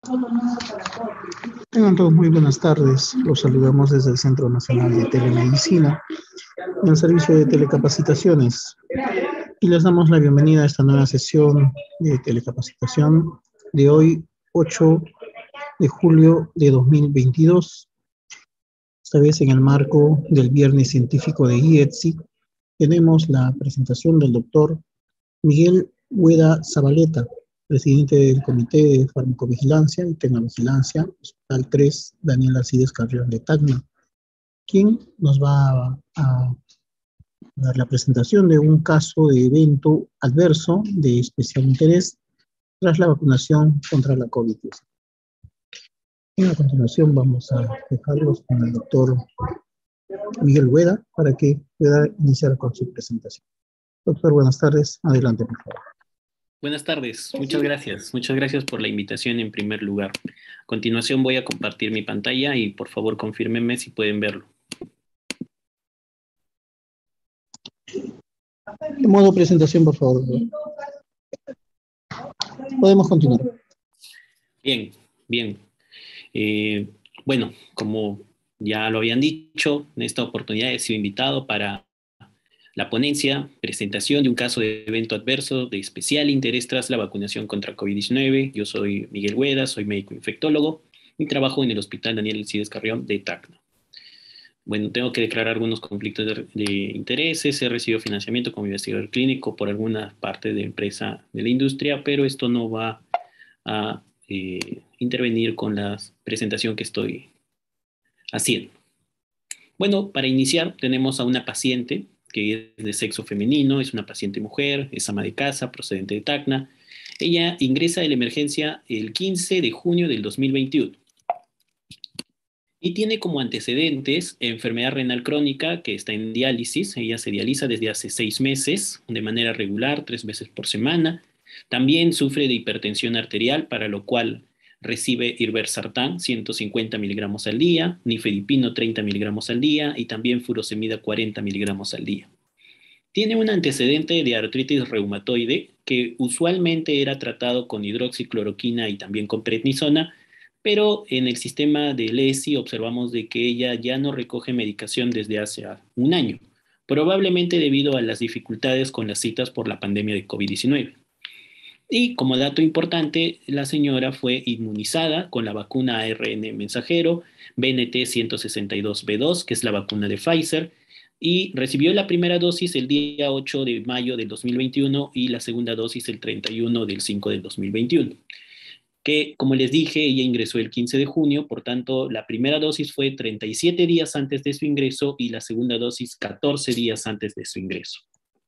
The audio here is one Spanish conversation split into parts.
Tengan todos muy buenas tardes. Los saludamos desde el Centro Nacional de Telemedicina, en el servicio de telecapacitaciones. Y les damos la bienvenida a esta nueva sesión de telecapacitación de hoy, 8 de julio de 2022. Esta vez en el marco del Viernes Científico de IETSI, tenemos la presentación del doctor Miguel Hueda Zabaleta, presidente del Comité de Farmacovigilancia y Tecnovigilancia, Hospital 3, Daniel Alcides Carrión de Tacna, quien nos va a dar la presentación de un caso de evento adverso de especial interés tras la vacunación contra la COVID-19. A continuación vamos a dejarlos con el doctor Miguel Hueda para que pueda iniciar con su presentación. Doctor, buenas tardes. Adelante, por favor. Buenas tardes, muchas gracias. Muchas gracias por la invitación en primer lugar. A continuación voy a compartir mi pantalla y por favor confírmenme si pueden verlo. De modo presentación, por favor. Podemos continuar. Bien, bien. Bueno, como ya lo habían dicho, en esta oportunidad he sido invitado para la ponencia, presentación de un caso de evento adverso de especial interés tras la vacunación contra COVID-19. Yo soy Miguel Hueda, soy médico infectólogo y trabajo en el Hospital Daniel Alcides Carrión de Tacna. Bueno, tengo que declarar algunos conflictos de intereses. He recibido financiamiento como investigador clínico por alguna parte de empresa de la industria, pero esto no va a intervenir con la presentación que estoy haciendo. Bueno, para iniciar tenemos a una paciente que es de sexo femenino, es una paciente mujer, es ama de casa, procedente de Tacna. Ella ingresa de la emergencia el 15 de junio del 2021 y tiene como antecedentes enfermedad renal crónica que está en diálisis. Ella se dializa desde hace 6 meses de manera regular, 3 veces por semana. También sufre de hipertensión arterial, para lo cual recibe irbesartán 150 miligramos al día, nifedipino 30 miligramos al día y también furosemida 40 miligramos al día. Tiene un antecedente de artritis reumatoide que usualmente era tratado con hidroxicloroquina y también con prednisona, pero en el sistema del ESI observamos de que ella ya no recoge medicación desde hace un año, probablemente debido a las dificultades con las citas por la pandemia de COVID-19. Y como dato importante, la señora fue inmunizada con la vacuna ARN mensajero BNT162b2, que es la vacuna de Pfizer, y recibió la primera dosis el día 8 de mayo del 2021 y la segunda dosis el 31 del 5 del 2021. Que, como les dije, ella ingresó el 15 de junio, por tanto, la primera dosis fue 37 días antes de su ingreso y la segunda dosis 14 días antes de su ingreso.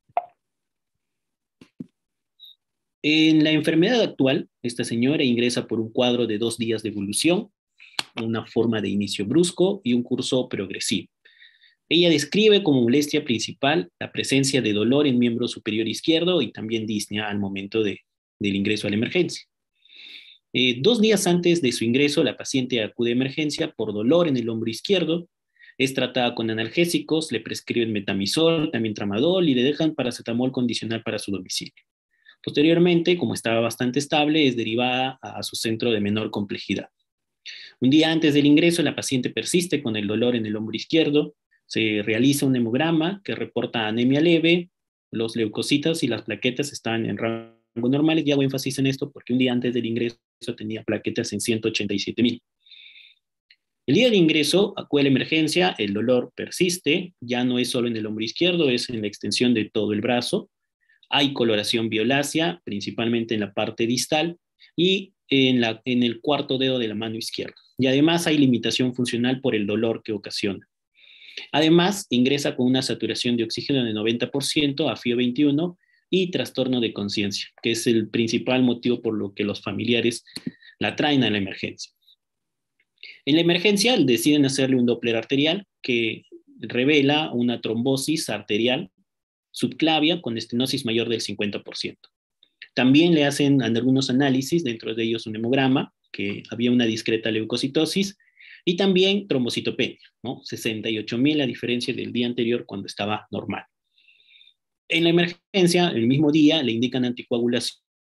En la enfermedad actual, esta señora ingresa por un cuadro de 2 días de evolución, una forma de inicio brusco y un curso progresivo. Ella describe como molestia principal la presencia de dolor en miembro superior izquierdo y también disnea al momento del ingreso a la emergencia. 2 días antes de su ingreso, la paciente acude a emergencia por dolor en el hombro izquierdo, es tratada con analgésicos, le prescriben metamizol, también tramadol y le dejan paracetamol condicional para su domicilio. Posteriormente, como estaba bastante estable, es derivada a su centro de menor complejidad. Un día antes del ingreso, la paciente persiste con el dolor en el hombro izquierdo, se realiza un hemograma que reporta anemia leve, los leucocitos y las plaquetas están en rango normales, y hago énfasis en esto porque un día antes del ingreso tenía plaquetas en 187,000. El día del ingreso acude a la emergencia, el dolor persiste, ya no es solo en el hombro izquierdo, es en la extensión de todo el brazo. Hay coloración violácea, principalmente en la parte distal y en el cuarto dedo de la mano izquierda. Y además hay limitación funcional por el dolor que ocasiona. Además, ingresa con una saturación de oxígeno de 90%, AFIO 21 y trastorno de conciencia, que es el principal motivo por lo que los familiares la traen a la emergencia. En la emergencia deciden hacerle un Doppler arterial que revela una trombosis arterial subclavia con estenosis mayor del 50%. También le hacen algunos análisis, dentro de ellos un hemograma, que había una discreta leucocitosis, y también trombocitopenia, ¿no? 68,000 a diferencia del día anterior cuando estaba normal. En la emergencia, el mismo día, le indican anticoagulación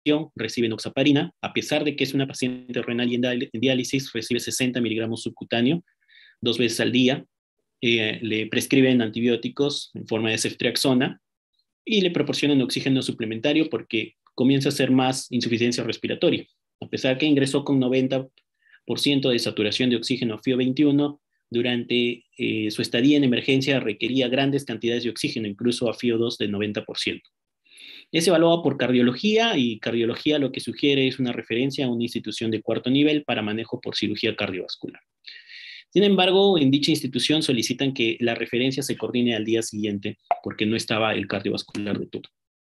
recibe enoxaparina, a pesar de que es una paciente renal y en diálisis, recibe 60 miligramos subcutáneo 2 veces al día. Le prescriben antibióticos en forma de ceftriaxona y le proporcionan oxígeno suplementario porque comienza a ser más insuficiencia respiratoria. A pesar que ingresó con 90% de saturación de oxígeno a FIO 21, durante su estadía en emergencia requería grandes cantidades de oxígeno, incluso a FIO 2 de 90%. Es evaluado por cardiología y cardiología lo que sugiere es una referencia a una institución de 4º nivel para manejo por cirugía cardiovascular. Sin embargo, en dicha institución solicitan que la referencia se coordine al día siguiente porque no estaba el cardiovascular de turno.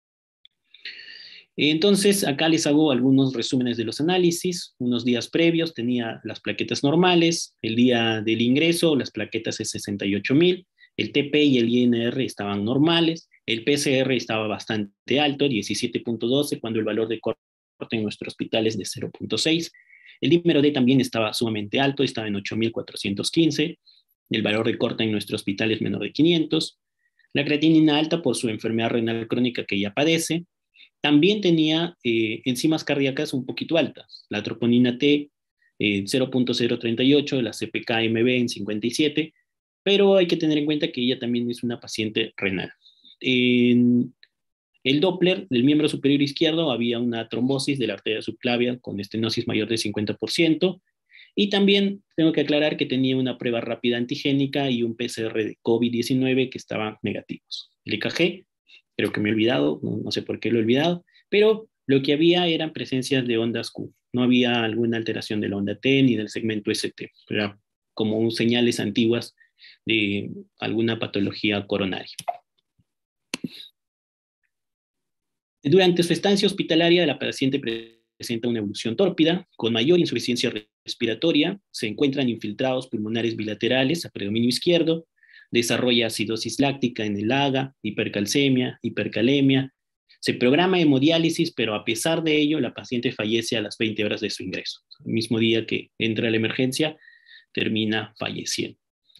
Entonces, acá les hago algunos resúmenes de los análisis. Unos días previos tenía las plaquetas normales, el día del ingreso las plaquetas es 68,000, el TP y el INR estaban normales, el PCR estaba bastante alto, 17.12, cuando el valor de corte en nuestro hospital es de 0.6. El dímero D también estaba sumamente alto, estaba en 8,415. El valor de corte en nuestro hospital es menor de 500. La creatinina alta por su enfermedad renal crónica que ya padece. También tenía enzimas cardíacas un poquito altas. La troponina T 0.038, la CPK-MB en 57, pero hay que tener en cuenta que ella también es una paciente renal. En el Doppler del miembro superior izquierdo había una trombosis de la arteria subclavia con estenosis mayor de 50%, y también tengo que aclarar que tenía una prueba rápida antigénica y un PCR de COVID-19 que estaban negativos. El EKG, creo que me he olvidado, no sé por qué lo he olvidado, pero lo que había eran presencias de ondas Q. No había alguna alteración de la onda T ni del segmento ST. Era como señales antiguas de alguna patología coronaria. Durante su estancia hospitalaria, la paciente presenta una evolución tórpida, con mayor insuficiencia respiratoria, se encuentran infiltrados pulmonares bilaterales a predominio izquierdo, desarrolla acidosis láctica en el AGA, hipercalcemia, hipercalemia, se programa hemodiálisis, pero a pesar de ello, la paciente fallece a las 20 horas de su ingreso. El mismo día que entra a la emergencia, termina falleciendo.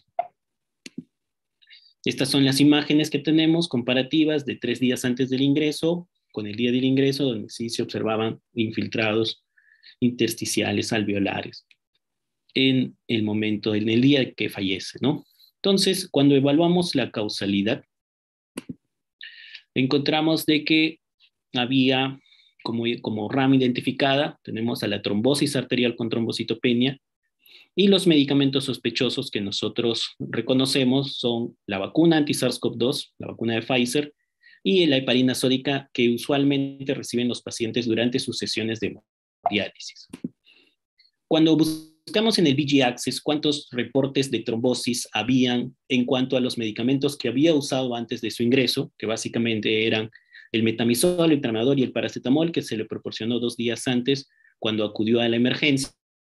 Estas son las imágenes que tenemos comparativas de 3 días antes del ingreso con el día del ingreso, donde sí se observaban infiltrados intersticiales alveolares en el día que fallece, ¿no? Entonces, cuando evaluamos la causalidad, encontramos de que había como RAM identificada, tenemos a la trombosis arterial con trombocitopenia, y los medicamentos sospechosos que nosotros reconocemos son la vacuna anti-SARS-CoV-2, la vacuna de Pfizer, y la heparina sódica que usualmente reciben los pacientes durante sus sesiones de diálisis. Cuando buscamos en el VG Access cuántos reportes de trombosis habían en cuanto a los medicamentos que había usado antes de su ingreso, que básicamente eran el metamizol, el tramadol y el paracetamol, que se le proporcionó 2 días antes cuando acudió a la emergencia,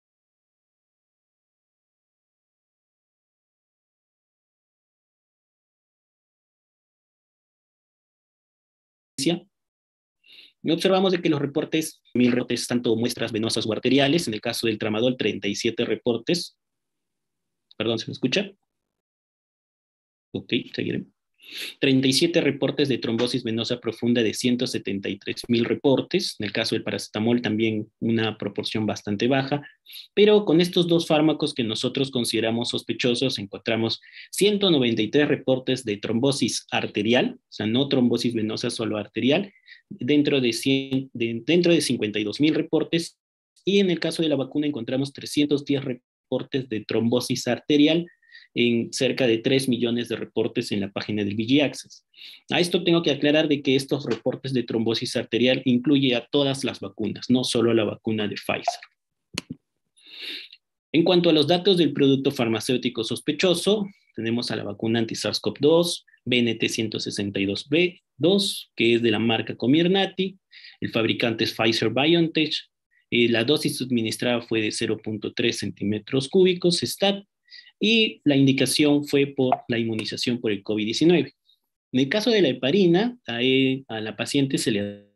observamos de que los reportes, 1,000 reportes, tanto muestras venosas o arteriales, en el caso del tramadol, 37 reportes. Perdón, ¿se me escucha? Ok, seguiré. 37 reportes de trombosis venosa profunda de 173,000 reportes. En el caso del paracetamol también una proporción bastante baja, pero con estos 2 fármacos que nosotros consideramos sospechosos encontramos 193 reportes de trombosis arterial, o sea, no trombosis venosa, solo arterial, dentro de 52,000 reportes, y en el caso de la vacuna encontramos 310 reportes de trombosis arterial en cerca de 3 millones de reportes en la página del VG Access. A esto tengo que aclarar de que estos reportes de trombosis arterial incluye a todas las vacunas, no solo a la vacuna de Pfizer. En cuanto a los datos del producto farmacéutico sospechoso, tenemos a la vacuna anti-SARS-CoV-2, BNT162b2, que es de la marca Comirnaty, el fabricante es Pfizer-BioNTech, la dosis administrada fue de 0.3 centímetros cúbicos, STAT, y la indicación fue por la inmunización por el COVID-19. En el caso de la heparina, a la paciente se le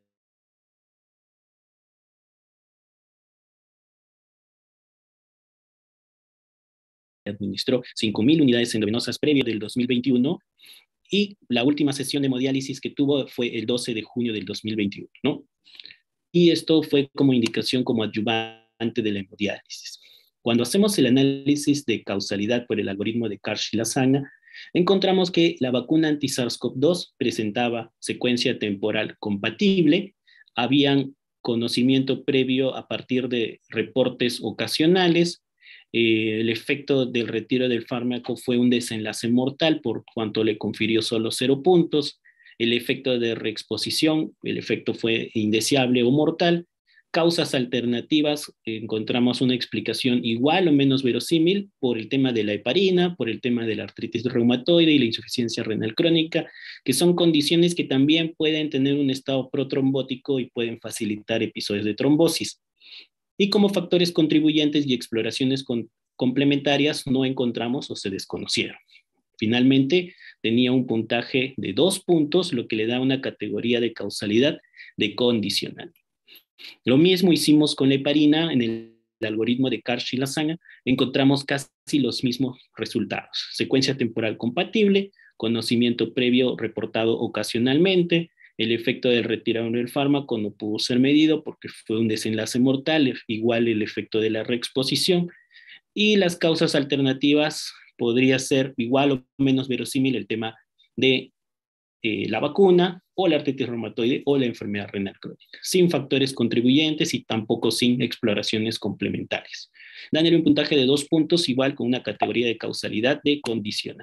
administró 5,000 unidades endovenosas previo del 2021, y la última sesión de hemodiálisis que tuvo fue el 12 de junio del 2021, ¿no? y esto fue como indicación como adyuvante de la hemodiálisis. Cuando hacemos el análisis de causalidad por el algoritmo de Karsh-Lasagna, encontramos que la vacuna anti-SARS-CoV-2 presentaba secuencia temporal compatible, habían conocimiento previo a partir de reportes ocasionales, el efecto del retiro del fármaco fue un desenlace mortal por cuanto le confirió solo 0 puntos, el efecto de reexposición, el efecto fue indeseable o mortal. Causas alternativas, encontramos una explicación igual o menos verosímil por el tema de la heparina, por el tema de la artritis reumatoide y la insuficiencia renal crónica, que son condiciones que también pueden tener un estado protrombótico y pueden facilitar episodios de trombosis. Y como factores contribuyentes y exploraciones complementarias no encontramos o se desconocieron. Finalmente, tenía un puntaje de 2 puntos, lo que le da una categoría de causalidad de condicional. Lo mismo hicimos con la heparina en el algoritmo de Karsh-Lasagna, encontramos casi los mismos resultados. Secuencia temporal compatible, conocimiento previo reportado ocasionalmente, el efecto del retirado del fármaco no pudo ser medido porque fue un desenlace mortal, igual el efecto de la reexposición, y las causas alternativas podría ser igual o menos verosímil el tema de la vacuna o la artritis reumatoide o la enfermedad renal crónica, sin factores contribuyentes y tampoco sin exploraciones complementarias. Dándole un puntaje de 2 puntos igual con una categoría de causalidad de condicional.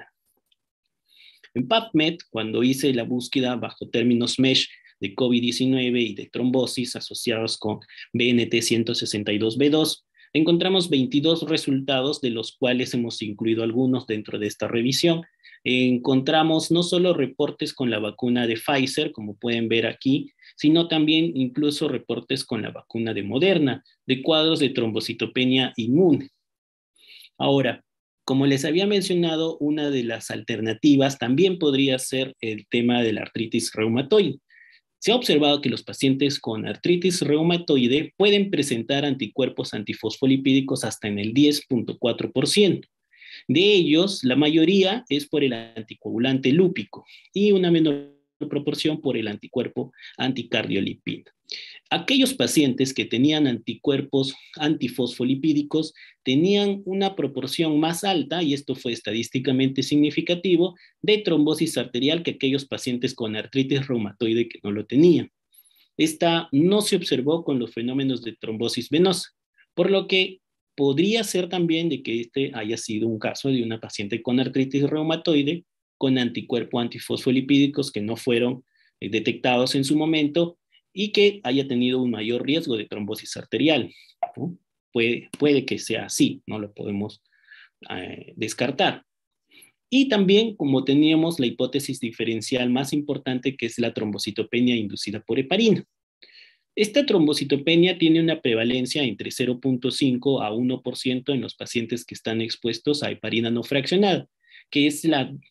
En PubMed, cuando hice la búsqueda bajo términos MESH de COVID-19 y de trombosis asociados con BNT162b2, encontramos 22 resultados, de los cuales hemos incluido algunos dentro de esta revisión. Encontramos no solo reportes con la vacuna de Pfizer, como pueden ver aquí, sino también incluso reportes con la vacuna de Moderna, de cuadros de trombocitopenia inmune. Ahora, como les había mencionado, una de las alternativas también podría ser el tema de la artritis reumatoide. Se ha observado que los pacientes con artritis reumatoide pueden presentar anticuerpos antifosfolipídicos hasta en el 10.4%. De ellos, la mayoría es por el anticoagulante lúpico y una menor proporción por el anticuerpo anticardiolipina. Aquellos pacientes que tenían anticuerpos antifosfolipídicos tenían una proporción más alta, y esto fue estadísticamente significativo, de trombosis arterial que aquellos pacientes con artritis reumatoide que no lo tenían. Esta no se observó con los fenómenos de trombosis venosa, por lo que podría ser también de que este haya sido un caso de una paciente con artritis reumatoide con anticuerpos antifosfolipídicos que no fueron detectados en su momento y que haya tenido un mayor riesgo de trombosis arterial, ¿no? Puede que sea así, no lo podemos descartar. Y también, como teníamos la hipótesis diferencial más importante, que es la trombocitopenia inducida por heparina. Esta trombocitopenia tiene una prevalencia entre 0.5 a 1% en los pacientes que están expuestos a heparina no fraccionada, que es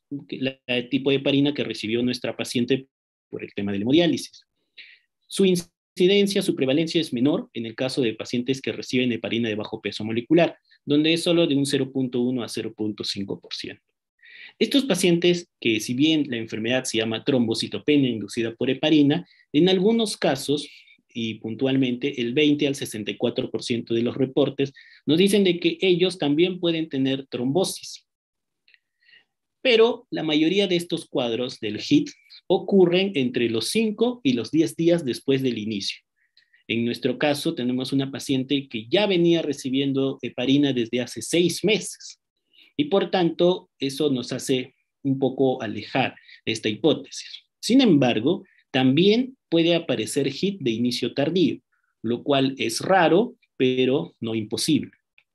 el tipo de heparina que recibió nuestra paciente por el tema de la hemodiálisis. Su incidencia, su prevalencia es menor en el caso de pacientes que reciben heparina de bajo peso molecular, donde es solo de un 0.1 a 0.5%. Estos pacientes, que si bien la enfermedad se llama trombocitopenia inducida por heparina, en algunos casos, y puntualmente el 20 al 64% de los reportes, nos dicen de que ellos también pueden tener trombosis. Pero la mayoría de estos cuadros del HIT ocurren entre los 5 y los 10 días después del inicio. En nuestro caso, tenemos una paciente que ya venía recibiendo heparina desde hace 6 meses. Y por tanto, eso nos hace un poco alejar esta hipótesis. Sin embargo, también puede aparecer HIT de inicio tardío, lo cual es raro, pero no imposible.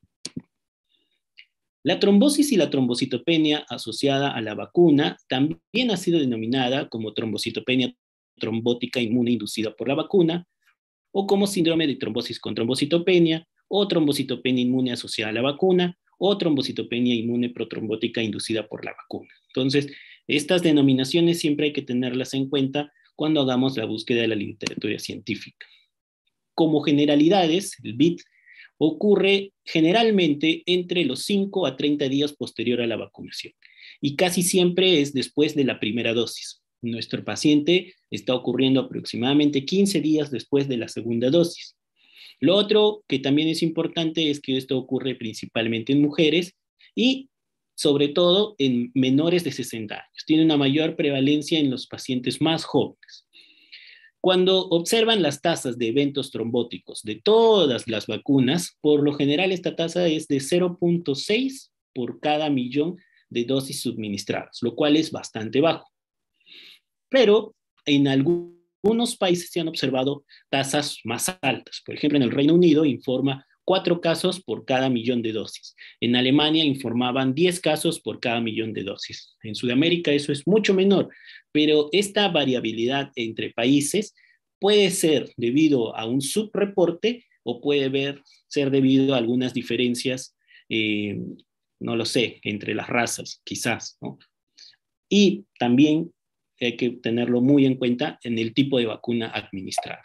La trombosis y la trombocitopenia asociada a la vacuna también ha sido denominada como trombocitopenia trombótica inmune inducida por la vacuna, o como síndrome de trombosis con trombocitopenia, o trombocitopenia inmune asociada a la vacuna, o trombocitopenia inmune protrombótica inducida por la vacuna. Entonces, estas denominaciones siempre hay que tenerlas en cuenta cuando hagamos la búsqueda de la literatura científica. Como generalidades, el BIT ocurre generalmente entre los 5 a 30 días posterior a la vacunación y casi siempre es después de la primera dosis. Nuestro paciente está ocurriendo aproximadamente 15 días después de la segunda dosis. Lo otro que también es importante es que esto ocurre principalmente en mujeres y sobre todo en menores de 60 años. Tiene una mayor prevalencia en los pacientes más jóvenes. Cuando observan las tasas de eventos trombóticos de todas las vacunas, por lo general esta tasa es de 0.6 por cada millón de dosis suministradas, lo cual es bastante bajo. Pero en algunos países se han observado tasas más altas. Por ejemplo, en el Reino Unido informa 4 casos por cada millón de dosis. En Alemania informaban 10 casos por cada millón de dosis. En Sudamérica eso es mucho menor, pero esta variabilidad entre países puede ser debido a un subreporte o puede ser debido a algunas diferencias, no lo sé, entre las razas, quizás, ¿no? Y también hay que tenerlo muy en cuenta en el tipo de vacuna administrada.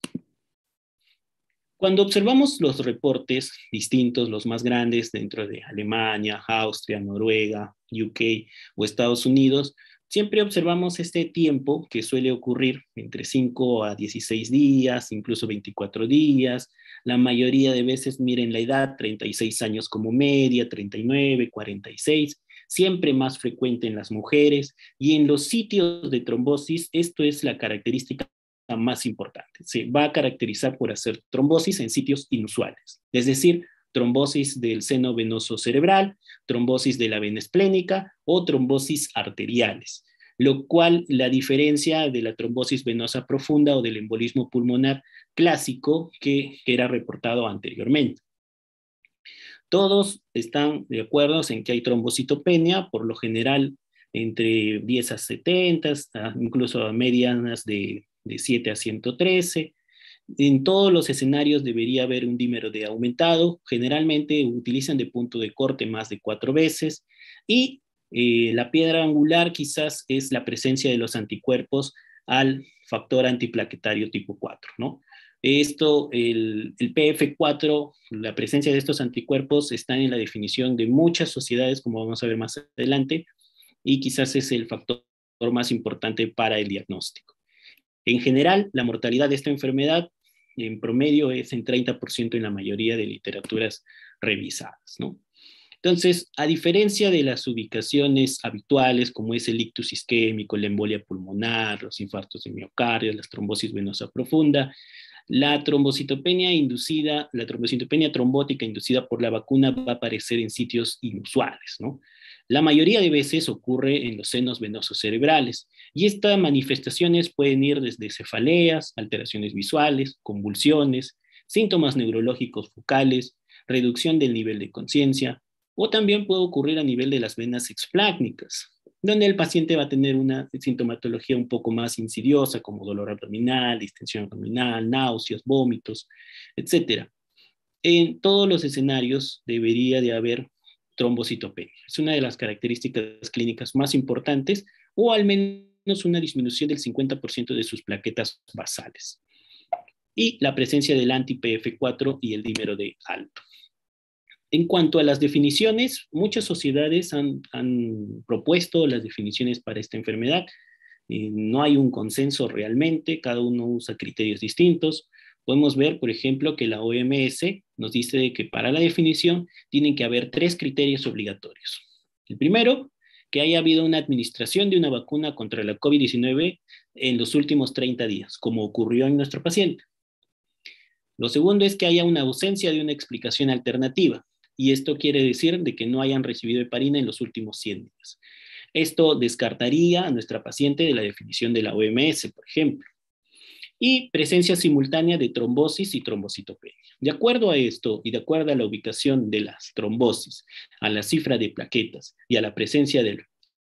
Cuando observamos los reportes distintos, los más grandes dentro de Alemania, Austria, Noruega, UK o Estados Unidos, siempre observamos este tiempo que suele ocurrir entre 5 a 16 días, incluso 24 días. La mayoría de veces miren la edad, 36 años como media, 39, 46, siempre más frecuente en las mujeres. Y en los sitios de trombosis, esto es la característica más importante. Se va a caracterizar por hacer trombosis en sitios inusuales, es decir, trombosis del seno venoso cerebral, trombosis de la vena esplénica o trombosis arteriales, lo cual la diferencia de la trombosis venosa profunda o del embolismo pulmonar clásico que era reportado anteriormente. Todos están de acuerdo en que hay trombocitopenia, por lo general entre 10 a 70, incluso a medianas de 7 a 113. En todos los escenarios debería haber un dímero D aumentado. Generalmente utilizan de punto de corte más de 4 veces. Y la piedra angular quizás es la presencia de los anticuerpos al factor antiplaquetario tipo 4, ¿no? Esto, el PF4, la presencia de estos anticuerpos está en la definición de muchas sociedades, como vamos a ver más adelante, y quizás es el factor más importante para el diagnóstico. En general, la mortalidad de esta enfermedad en promedio es en 30% en la mayoría de literaturas revisadas, ¿no? Entonces, a diferencia de las ubicaciones habituales, como es el ictus isquémico, la embolia pulmonar, los infartos de miocardio, la trombosis venosa profunda, la trombocitopenia trombótica inducida por la vacuna va a aparecer en sitios inusuales, ¿no? La mayoría de veces ocurre en los senos venosos cerebrales y estas manifestaciones pueden ir desde cefaleas, alteraciones visuales, convulsiones, síntomas neurológicos focales, reducción del nivel de conciencia o también puede ocurrir a nivel de las venas explácnicas, donde el paciente va a tener una sintomatología un poco más insidiosa como dolor abdominal, distensión abdominal, náuseas, vómitos, etc. En todos los escenarios debería de haber trombocitopenia. Es una de las características clínicas más importantes, o al menos una disminución del 50% de sus plaquetas basales. Y la presencia del anti-PF4 y el dímero D alto. En cuanto a las definiciones, muchas sociedades han propuesto las definiciones para esta enfermedad. No hay un consenso realmente, cada uno usa criterios distintos. Podemos ver, por ejemplo, que la OMS nos dice que para la definición tienen que haber 3 criterios obligatorios. El primero, que haya habido una administración de una vacuna contra la COVID-19 en los últimos 30 días, como ocurrió en nuestro paciente. Lo segundo es que haya una ausencia de una explicación alternativa, y esto quiere decir de que no hayan recibido heparina en los últimos 100 días. Esto descartaría a nuestra paciente de la definición de la OMS, por ejemplo. Y presencia simultánea de trombosis y trombocitopenia. De acuerdo a esto y de acuerdo a la ubicación de las trombosis, a la cifra de plaquetas y a la presencia de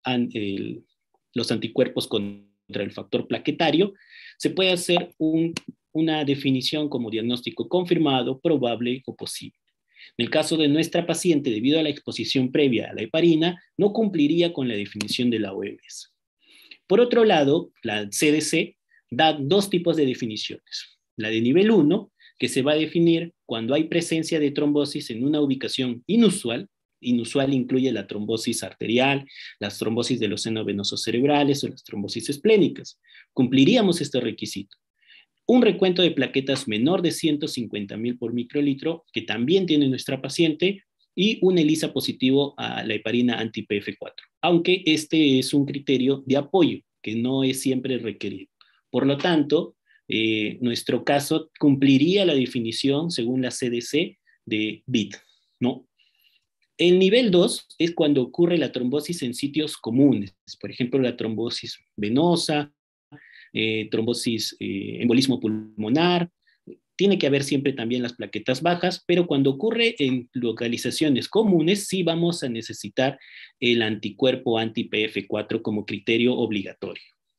los anticuerpos contra el factor plaquetario, se puede hacer una definición como diagnóstico confirmado, probable o posible. En el caso de nuestra paciente, debido a la exposición previa a la heparina, no cumpliría con la definición de la OMS. Por otro lado, la CDC da 2 tipos de definiciones. La de nivel 1, que se va a definir cuando hay presencia de trombosis en una ubicación inusual, inusual incluye la trombosis arterial, las trombosis de los senos venosos cerebrales o las trombosis esplénicas. Cumpliríamos este requisito. Un recuento de plaquetas menor de 150.000 por microlitro, que también tiene nuestra paciente, y un ELISA positivo a la heparina anti-PF4, aunque este es un criterio de apoyo que no es siempre requerido. Por lo tanto, nuestro caso cumpliría la definición según la CDC de BID, ¿no? El nivel 2 es cuando ocurre la trombosis en sitios comunes, por ejemplo, la trombosis venosa, trombosis, embolismo pulmonar. Tiene que haber siempre también las plaquetas bajas, pero cuando ocurre en localizaciones comunes, sí vamos a necesitar el anticuerpo anti-PF4 como criterio obligatorio.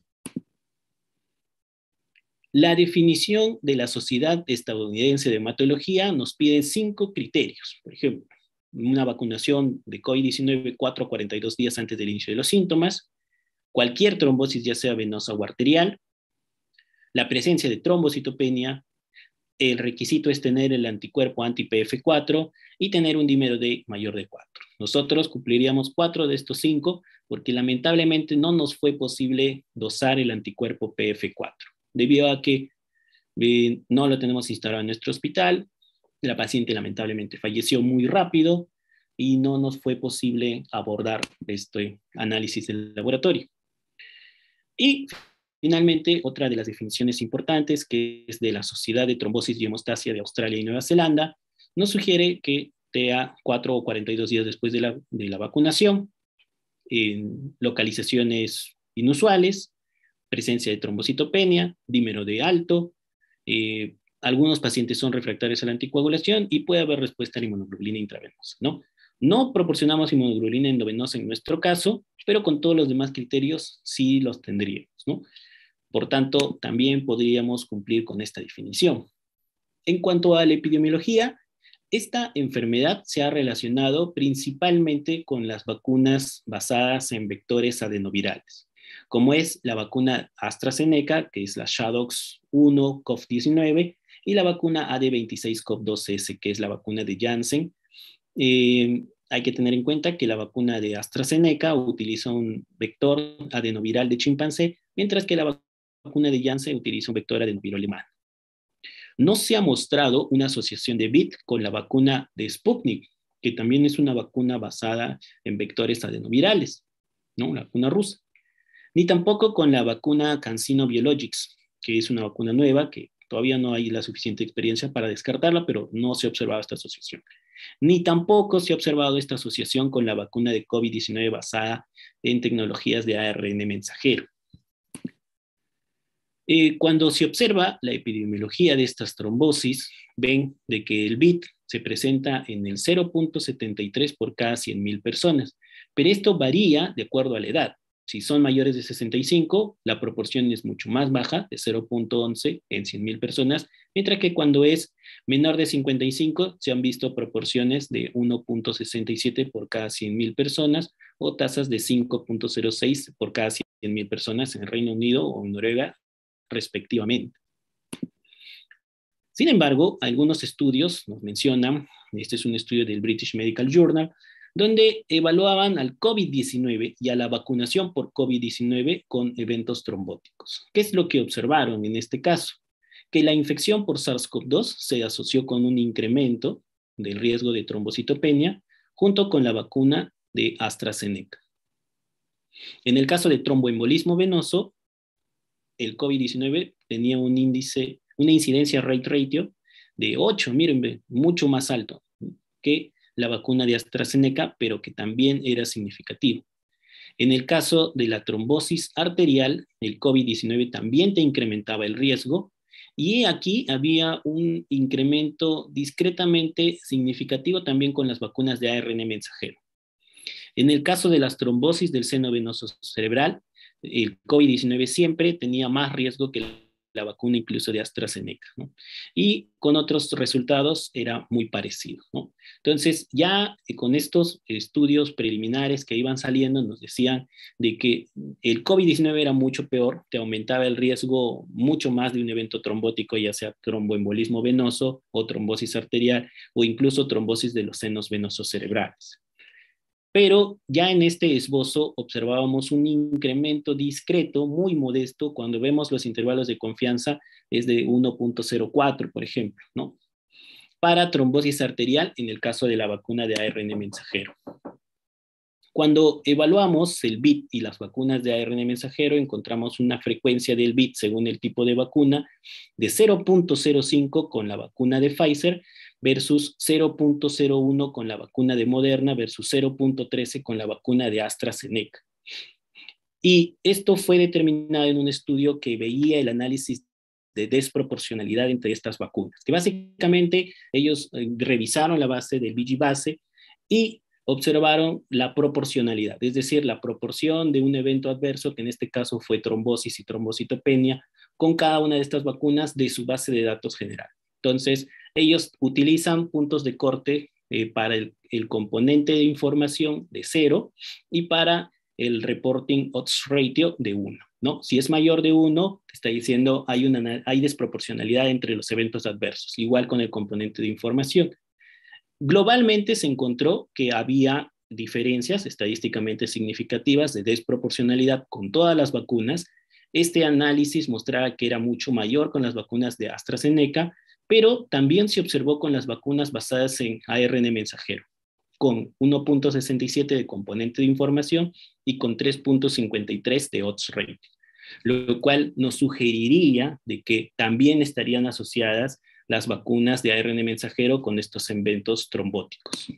La definición de la Sociedad Estadounidense de Hematología nos pide 5 criterios. Por ejemplo, una vacunación de COVID-19 4 a 42 días antes del inicio de los síntomas, cualquier trombosis, ya sea venosa o arterial, la presencia de trombocitopenia, el requisito es tener el anticuerpo anti-PF4 y tener un dímero D mayor de 4. Nosotros cumpliríamos 4 de estos 5 porque lamentablemente no nos fue posible dosar el anticuerpo PF4, debido a que no lo tenemos instalado en nuestro hospital. La paciente lamentablemente falleció muy rápido y no nos fue posible abordar este análisis del laboratorio. Y finalmente, otra de las definiciones importantes, que es de la Sociedad de Trombosis y Hemostasia de Australia y Nueva Zelanda, nos sugiere que sea 4 o 42 días después de la vacunación, en localizaciones inusuales, presencia de trombocitopenia, dímero D alto, algunos pacientes son refractarios a la anticoagulación y puede haber respuesta a la inmunoglobulina intravenosa, ¿no? No proporcionamos inmunoglobulina endovenosa en nuestro caso, pero con todos los demás criterios sí los tendríamos, ¿no? Por tanto, también podríamos cumplir con esta definición. En cuanto a la epidemiología, esta enfermedad se ha relacionado principalmente con las vacunas basadas en vectores adenovirales, como es la vacuna AstraZeneca, que es la Shadox-1 COVID-19, y la vacuna AD26-CoV2S, que es la vacuna de Janssen. Hay que tener en cuenta que la vacuna de AstraZeneca utiliza un vector adenoviral de chimpancé, mientras que la vacuna de Janssen utiliza un vector adenoviral humano. No se ha mostrado una asociación de BID con la vacuna de Sputnik, que también es una vacuna basada en vectores adenovirales, ¿no? La vacuna rusa. Ni tampoco con la vacuna CanSino Biologics, que es una vacuna nueva que todavía no hay la suficiente experiencia para descartarla, pero no se ha observado esta asociación. Ni tampoco se ha observado esta asociación con la vacuna de COVID-19 basada en tecnologías de ARN mensajero. Cuando se observa la epidemiología de estas trombosis, ven de que el BID se presenta en el 0.73 por cada 100.000 personas, pero esto varía de acuerdo a la edad. Si son mayores de 65, la proporción es mucho más baja, de 0.11 en 100.000 personas, mientras que cuando es menor de 55 se han visto proporciones de 1.67 por cada 100.000 personas o tasas de 5.06 por cada 100.000 personas en Reino Unido o en Noruega, respectivamente. Sin embargo, algunos estudios nos mencionan, este es un estudio del British Medical Journal, donde evaluaban al COVID-19 y a la vacunación por COVID-19 con eventos trombóticos. ¿Qué es lo que observaron en este caso? Que la infección por SARS-CoV-2 se asoció con un incremento del riesgo de trombocitopenia junto con la vacuna de AstraZeneca. En el caso de tromboembolismo venoso, el COVID-19 tenía un índice, una incidencia rate ratio de 8, miren, mucho más alto que la vacuna de AstraZeneca, pero que también era significativo. En el caso de la trombosis arterial, el COVID-19 también te incrementaba el riesgo, y aquí había un incremento discretamente significativo también con las vacunas de ARN mensajero. En el caso de las trombosis del seno venoso cerebral, el COVID-19 siempre tenía más riesgo que la vacuna incluso de AstraZeneca, ¿no? Y con otros resultados era muy parecido, ¿no? Entonces, ya con estos estudios preliminares que iban saliendo, nos decían de que el COVID-19 era mucho peor, te aumentaba el riesgo mucho más de un evento trombótico, ya sea tromboembolismo venoso o trombosis arterial o incluso trombosis de los senos venosos cerebrales. Pero ya en este esbozo observábamos un incremento discreto, muy modesto, cuando vemos los intervalos de confianza es de 1.04, por ejemplo, ¿no? Para trombosis arterial en el caso de la vacuna de ARN mensajero. Cuando evaluamos el bit y las vacunas de ARN mensajero, encontramos una frecuencia del bit según el tipo de vacuna de 0.05 con la vacuna de Pfizer versus 0.01 con la vacuna de Moderna versus 0.13 con la vacuna de AstraZeneca. Y esto fue determinado en un estudio que veía el análisis de desproporcionalidad entre estas vacunas, que básicamente ellos revisaron la base del VG base y observaron la proporcionalidad, es decir, la proporción de un evento adverso, que en este caso fue trombosis y trombocitopenia, con cada una de estas vacunas de su base de datos general. Entonces, ellos utilizan puntos de corte para el componente de información de 0 y para el reporting odds ratio de 1, ¿no? Si es mayor de 1, te está diciendo hay desproporcionalidad entre los eventos adversos, igual con el componente de información. Globalmente se encontró que había diferencias estadísticamente significativas de desproporcionalidad con todas las vacunas. Este análisis mostraba que era mucho mayor con las vacunas de AstraZeneca, pero también se observó con las vacunas basadas en ARN mensajero, con 1.67 de componente de información y con 3.53 de odds ratio, lo cual nos sugeriría de que también estarían asociadas las vacunas de ARN mensajero con estos eventos trombóticos.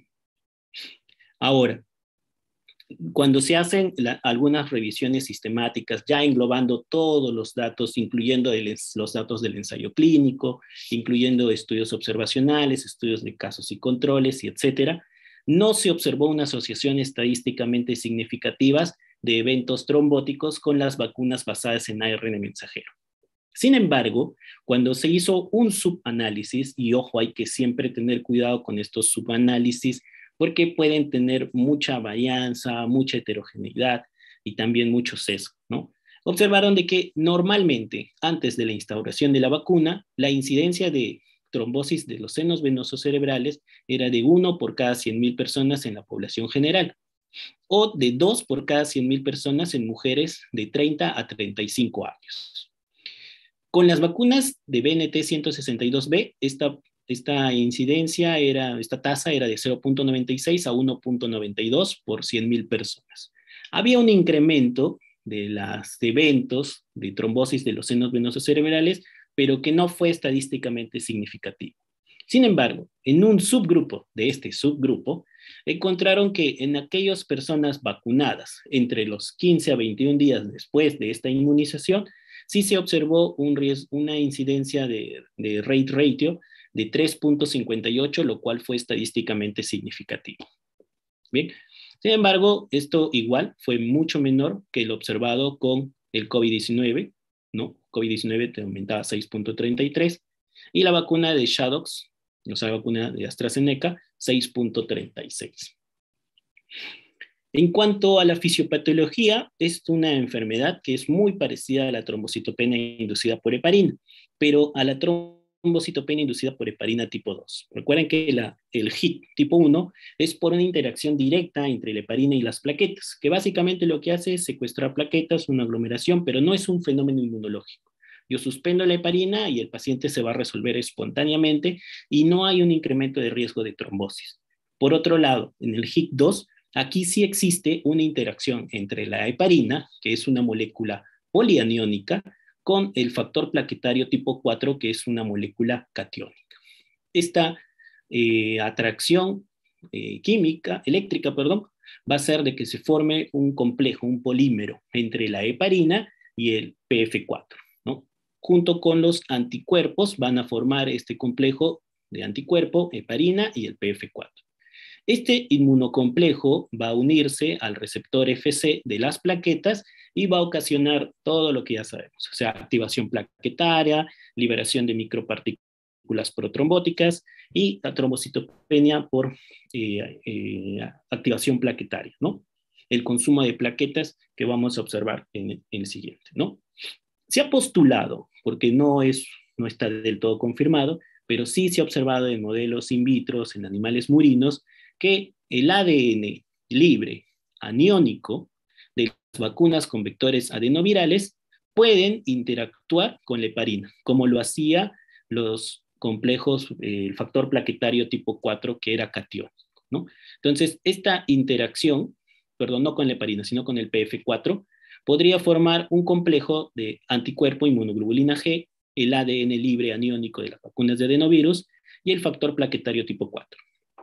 Ahora, cuando se hacen algunas revisiones sistemáticas, ya englobando todos los datos, incluyendo los datos del ensayo clínico, incluyendo estudios observacionales, estudios de casos y controles, y etcétera, no se observó una asociación estadísticamente significativa de eventos trombóticos con las vacunas basadas en ARN mensajero. Sin embargo, cuando se hizo un subanálisis, y ojo, hay que siempre tener cuidado con estos subanálisis, porque pueden tener mucha varianza, mucha heterogeneidad y también mucho sesgo, ¿no? Observaron de que normalmente, antes de la instauración de la vacuna, la incidencia de trombosis de los senos venosos cerebrales era de 1 por cada 100.000 personas en la población general, o de 2 por cada 100.000 personas en mujeres de 30 a 35 años. Con las vacunas de BNT162b, esta incidencia esta tasa era de 0.96 a 1.92 por 100.000 personas. Había un incremento de los eventos de trombosis de los senos venosos cerebrales, pero que no fue estadísticamente significativo. Sin embargo, en un subgrupo de este subgrupo, encontraron que en aquellas personas vacunadas entre los 15 a 21 días después de esta inmunización, sí se observó una incidencia de rate ratio de 3.58, lo cual fue estadísticamente significativo. Bien, sin embargo, esto igual fue mucho menor que lo observado con el COVID-19, ¿no? COVID-19 te aumentaba 6.33 y la vacuna de Shadox, o sea, la vacuna de AstraZeneca, 6.36. En cuanto a la fisiopatología, es una enfermedad que es muy parecida a la trombocitopenia inducida por heparina, pero a la trombocitopenia inducida por heparina tipo 2. Recuerden que el HIT tipo 1 es por una interacción directa entre la heparina y las plaquetas, que básicamente lo que hace es secuestrar plaquetas, una aglomeración, pero no es un fenómeno inmunológico. Yo suspendo la heparina y el paciente se va a resolver espontáneamente y no hay un incremento de riesgo de trombosis. Por otro lado, en el HIT 2, aquí sí existe una interacción entre la heparina, que es una molécula polianiónica, con el factor plaquetario tipo 4, que es una molécula catiónica. Esta atracción eléctrica, va a hacer de que se forme un complejo, un polímero entre la heparina y el PF4, ¿no? Junto con los anticuerpos van a formar este complejo de anticuerpo, heparina y el PF4. Este inmunocomplejo va a unirse al receptor FC de las plaquetas y va a ocasionar todo lo que ya sabemos, o sea, activación plaquetaria, liberación de micropartículas protrombóticas y la trombocitopenia por activación plaquetaria, ¿no? El consumo de plaquetas que vamos a observar en el siguiente, ¿no? Se ha postulado, porque no está del todo confirmado, pero sí se ha observado en modelos in vitro, en animales murinos, que el ADN libre aniónico de las vacunas con vectores adenovirales pueden interactuar con la heparina, como lo hacía los complejos, el factor plaquetario tipo 4, que era catiónico, ¿no? Entonces, esta interacción, perdón, no con la heparina, sino con el PF4, podría formar un complejo de anticuerpo inmunoglobulina G, el ADN libre aniónico de las vacunas de adenovirus y el factor plaquetario tipo 4.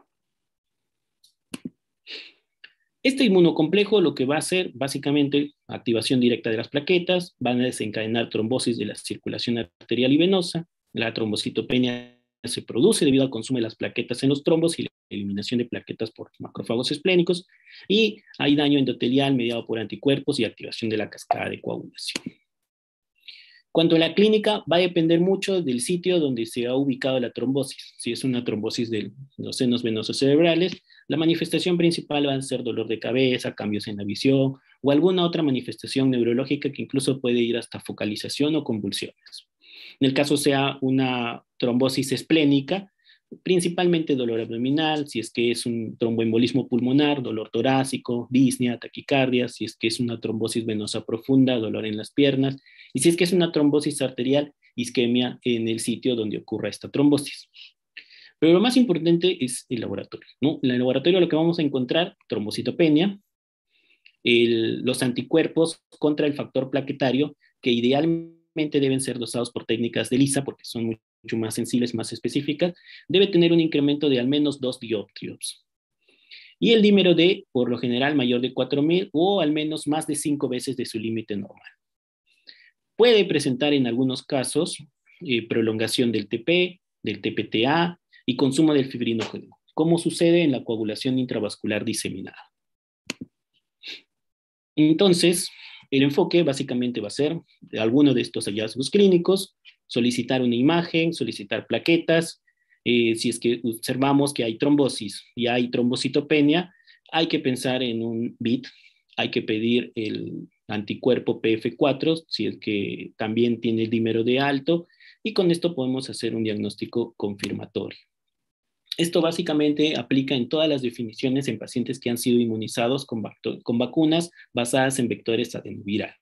Este inmunocomplejo lo que va a hacer, básicamente, activación directa de las plaquetas, van a desencadenar trombosis de la circulación arterial y venosa, la trombocitopenia se produce debido al consumo de las plaquetas en los trombos y la eliminación de plaquetas por macrófagos esplénicos, y hay daño endotelial mediado por anticuerpos y activación de la cascada de coagulación. Cuanto a la clínica, va a depender mucho del sitio donde se ha ubicado la trombosis. Si es una trombosis de los senos venosos cerebrales, la manifestación principal va a ser dolor de cabeza, cambios en la visión o alguna otra manifestación neurológica que incluso puede ir hasta focalización o convulsiones. En el caso sea una trombosis esplénica, principalmente dolor abdominal, si es que es un tromboembolismo pulmonar, dolor torácico, disnea, taquicardia, si es que es una trombosis venosa profunda, dolor en las piernas, y si es que es una trombosis arterial, isquemia en el sitio donde ocurra esta trombosis. Pero lo más importante es el laboratorio, ¿no? En el laboratorio lo que vamos a encontrar, trombocitopenia, los anticuerpos contra el factor plaquetario, que idealmente deben ser dosados por técnicas de ELISA, porque son mucho más sensibles, más específicas, debe tener un incremento de al menos 2 dioptrios. Y el dímero D, por lo general, mayor de 4.000 o al menos más de 5 veces de su límite normal. Puede presentar en algunos casos prolongación del TP, del TPTA y consumo del fibrinógeno, como sucede en la coagulación intravascular diseminada. Entonces, el enfoque básicamente va a ser de alguno de estos hallazgos clínicos, solicitar una imagen, solicitar plaquetas. Si es que observamos que hay trombosis y hay trombocitopenia, hay que pensar en un BIT, hay que pedir el anticuerpo PF4, si es que también tiene el dímero D alto, y con esto podemos hacer un diagnóstico confirmatorio. Esto básicamente aplica en todas las definiciones en pacientes que han sido inmunizados con vacunas basadas en vectores adenovirales.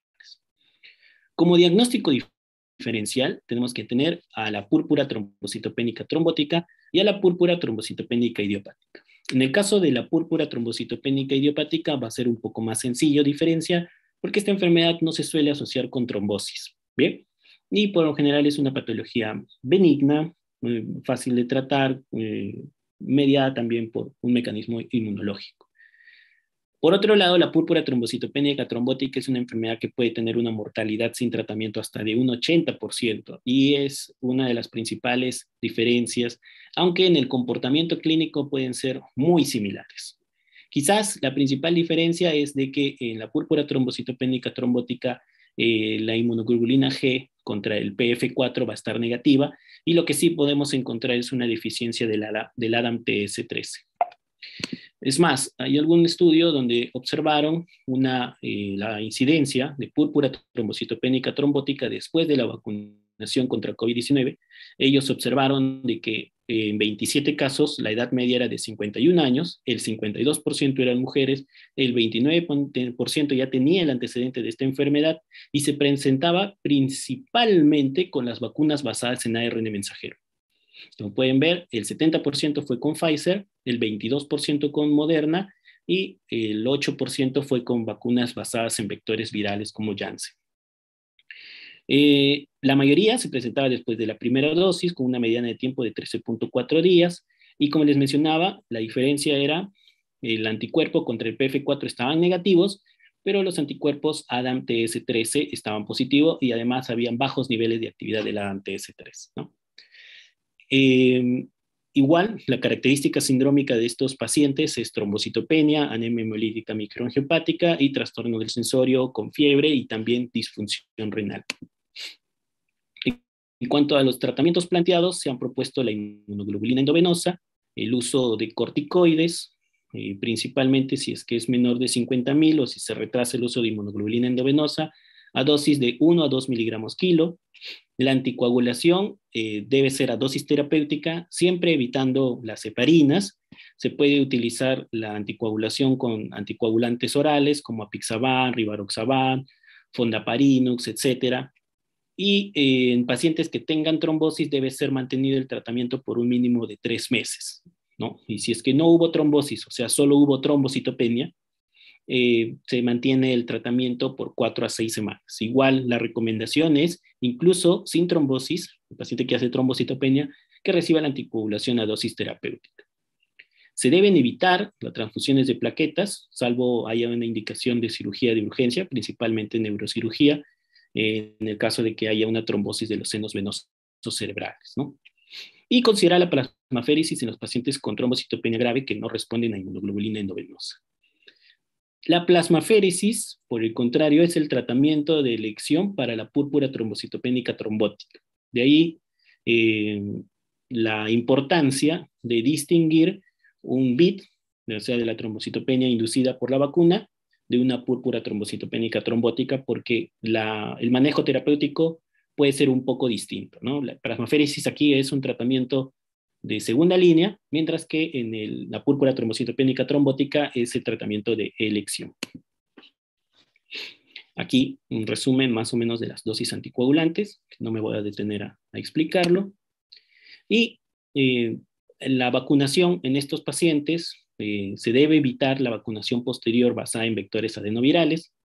Como diagnóstico diferencial, tenemos que tener a la púrpura trombocitopénica trombótica y a la púrpura trombocitopénica idiopática. En el caso de la púrpura trombocitopénica idiopática va a ser un poco más sencillo diferenciar porque esta enfermedad no se suele asociar con trombosis, ¿bien? Y por lo general es una patología benigna, fácil de tratar, mediada también por un mecanismo inmunológico. Por otro lado, la púrpura trombocitopénica trombótica es una enfermedad que puede tener una mortalidad sin tratamiento hasta de un 80% y es una de las principales diferencias, aunque en el comportamiento clínico pueden ser muy similares. Quizás la principal diferencia es de que en la púrpura trombocitopénica trombótica la inmunoglobulina G contra el PF4 va a estar negativa y lo que sí podemos encontrar es una deficiencia del ADAM-TS13. Es más, hay algún estudio donde observaron la incidencia de púrpura trombocitopénica trombótica después de la vacunación contra COVID-19. Ellos observaron de que en 27 casos la edad media era de 51 años, el 52% eran mujeres, el 29% ya tenía el antecedente de esta enfermedad y se presentaba principalmente con las vacunas basadas en ARN mensajero. Como pueden ver, el 70% fue con Pfizer, el 22% con Moderna y el 8% fue con vacunas basadas en vectores virales como Janssen. La mayoría se presentaba después de la primera dosis con una mediana de tiempo de 13.4 días y como les mencionaba, la diferencia era el anticuerpo contra el PF4 estaban negativos, pero los anticuerpos ADAM-TS13 estaban positivos y además habían bajos niveles de actividad del ADAM-TS3, ¿no? Igual, la característica sindrómica de estos pacientes es trombocitopenia, anemia hemolítica microangiopática y trastorno del sensorio con fiebre y también disfunción renal. En cuanto a los tratamientos planteados, se han propuesto la inmunoglobulina endovenosa, el uso de corticoides, principalmente si es que es menor de 50.000 o si se retrasa el uso de inmunoglobulina endovenosa, a dosis de 1 a 2 miligramos kilo. La anticoagulación debe ser a dosis terapéutica, siempre evitando las heparinas Se puede utilizar la anticoagulación con anticoagulantes orales como apixaban, rivaroxaban, fondaparinux, etcétera. Y en pacientes que tengan trombosis debe ser mantenido el tratamiento por un mínimo de 3 meses, ¿no? Y si es que no hubo trombosis, o sea, solo hubo trombocitopenia, se mantiene el tratamiento por 4 a 6 semanas. Igual la recomendación es, incluso sin trombosis, el paciente que hace trombocitopenia, que reciba la anticoagulación a dosis terapéutica. Se deben evitar las transfusiones de plaquetas, salvo haya una indicación de cirugía de urgencia, principalmente neurocirugía, en el caso de que haya una trombosis de los senos venosos cerebrales, ¿no? Y considerar la plasmaféresis en los pacientes con trombocitopenia grave que no responden a inmunoglobulina endovenosa. La plasmaféresis, por el contrario, es el tratamiento de elección para la púrpura trombocitopénica trombótica. De ahí la importancia de distinguir un BIT, o sea, de la trombocitopenia inducida por la vacuna, de una púrpura trombocitopénica trombótica, porque el manejo terapéutico puede ser un poco distinto, ¿no? La plasmaféresis aquí es un tratamiento de segunda línea, mientras que en la púrpura trombocitopénica trombótica es el tratamiento de elección. Aquí un resumen más o menos de las dosis anticoagulantes, no me voy a detener a explicarlo. Y la vacunación en estos pacientes, se debe evitar la vacunación posterior basada en vectores adenovirales.